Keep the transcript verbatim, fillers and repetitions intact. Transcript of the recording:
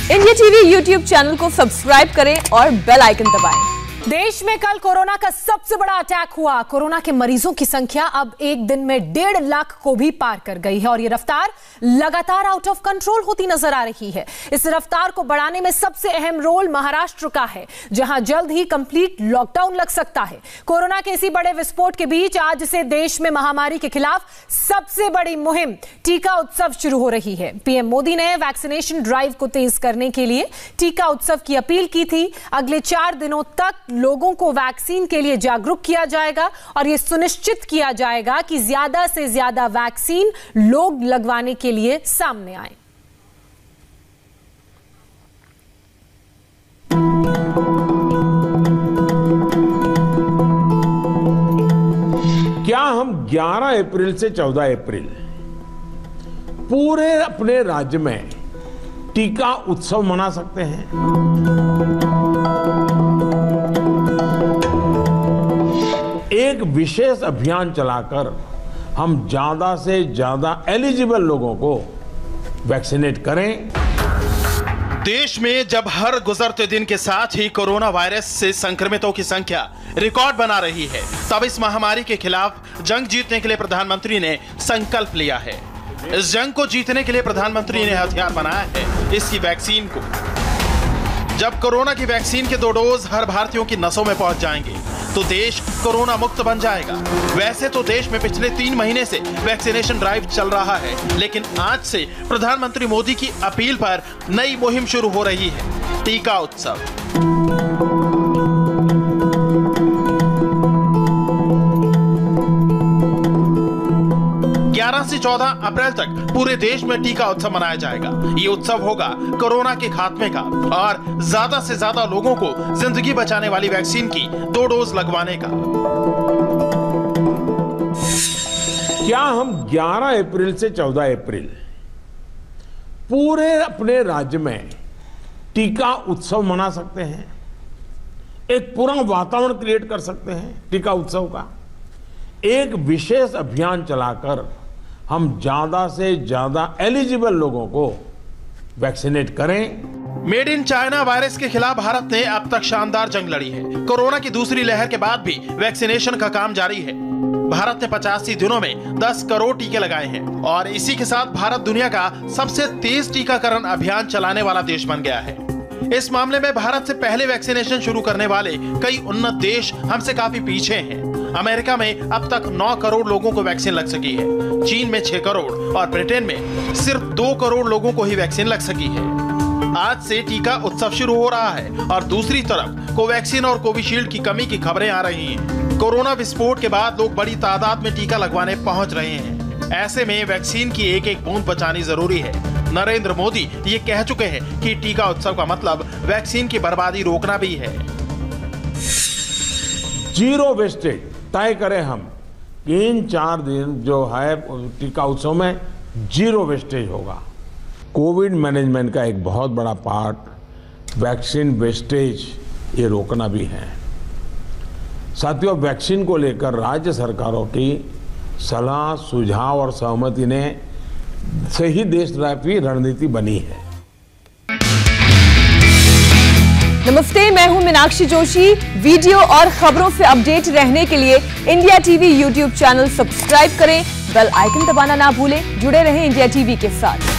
India TV YouTube channel को subscribe करें और बेल आइकन दबाएं। देश में कल कोरोना का सबसे बड़ा अटैक हुआ। कोरोना के मरीजों की संख्या अब एक दिन में डेढ़ लाख को भी पार कर गई है और ये रफ्तार लगातार आउट ऑफ कंट्रोल होती नजर आ रही है। इस रफ्तार को बढ़ाने में सबसे अहम रोल महाराष्ट्र का है, जहां जल्द ही कंप्लीट लॉकडाउन लग सकता है। कोरोना के इसी बड़े विस्फोट के बीच आज से देश में महामारी के खिलाफ सबसे बड़ी मुहिम टीका उत्सव शुरू हो रही है। पीएम मोदी ने वैक्सीनेशन ड्राइव को तेज करने के लिए टीका उत्सव की अपील की थी। अगले चार दिनों तक लोगों को वैक्सीन के लिए जागरूक किया जाएगा और यह सुनिश्चित किया जाएगा कि ज्यादा से ज्यादा वैक्सीन लोग लगवाने के लिए सामने आए। क्या हम ग्यारह अप्रैल से चौदह अप्रैल पूरे अपने राज्य में टीका उत्सव मना सकते हैं? एक विशेष अभियान चलाकर हम ज्यादा से ज्यादा एलिजिबल लोगों को वैक्सीनेट करें। देश में जब हर गुजरते दिन के साथ ही कोरोना वायरस से संक्रमितों की संख्या रिकॉर्ड बना रही है, तब इस महामारी के खिलाफ जंग जीतने के लिए प्रधानमंत्री ने संकल्प लिया है। इस जंग को जीतने के लिए प्रधानमंत्री ने हथियार बनाया है इसकी वैक्सीन को। जब कोरोना की वैक्सीन के दो डोज हर भारतीयों की नसों में पहुंच जाएंगे तो देश कोरोना मुक्त बन जाएगा। वैसे तो देश में पिछले तीन महीने से वैक्सीनेशन ड्राइव चल रहा है, लेकिन आज से प्रधानमंत्री मोदी की अपील पर नई मुहिम शुरू हो रही है, टीका उत्सव। ग्यारह से चौदह अप्रैल तक पूरे देश में टीका उत्सव मनाया जाएगा। ये उत्सव होगा कोरोना के खात्मे का और ज्यादा से ज्यादा लोगों को जिंदगी बचाने वाली वैक्सीन की दो डोज लगवाने का। क्या हम ग्यारह अप्रैल से चौदह अप्रैल पूरे अपने राज्य में टीका उत्सव मना सकते हैं? एक पूरा वातावरण क्रिएट कर सकते हैं टीका उत्सव का। एक विशेष अभियान चलाकर हम ज्यादा से ज्यादा एलिजिबल लोगों को वैक्सीनेट करें। मेड इन चाइना वायरस के खिलाफ भारत ने अब तक शानदार जंग लड़ी है। कोरोना की दूसरी लहर के बाद भी वैक्सीनेशन का काम जारी है। भारत ने पचासी दिनों में दस करोड़ टीके लगाए हैं और इसी के साथ भारत दुनिया का सबसे तेज टीकाकरण अभियान चलाने वाला देश बन गया है। इस मामले में भारत से पहले वैक्सीनेशन शुरू करने वाले कई उन्नत देश हमसे काफी पीछे हैं। अमेरिका में अब तक नौ करोड़ लोगों को वैक्सीन लग सकी है, चीन में छह करोड़ और ब्रिटेन में सिर्फ दो करोड़ लोगों को ही वैक्सीन लग सकी है। आज से टीका उत्सव शुरू हो रहा है और दूसरी तरफ कोवैक्सीन और कोविशील्ड की कमी की खबरें आ रही हैं। कोरोना विस्फोट के बाद लोग बड़ी तादाद में टीका लगवाने पहुंच रहे हैं। ऐसे में वैक्सीन की एक एक बूंद बचानी जरूरी है। नरेंद्र मोदी ये कह चुके हैं कि टीका उत्सव का मतलब वैक्सीन की बर्बादी रोकना भी है। जीरो वेस्टेज तय करें हम कि इन चार दिन जो है टीका उत्सव में जीरो वेस्टेज होगा। कोविड मैनेजमेंट का एक बहुत बड़ा पार्ट वैक्सीन वेस्टेज ये रोकना भी है। साथियों, वैक्सीन को लेकर राज्य सरकारों की सलाह, सुझाव और सहमति ने से ही देशव्यापी रणनीति बनी है। नमस्ते, मैं हूं मीनाक्षी जोशी। वीडियो और खबरों से अपडेट रहने के लिए India TV YouTube channel subscribe करें, बेल आइकन दबाना ना भूलें। जुड़े रहें इंडिया टीवी के साथ।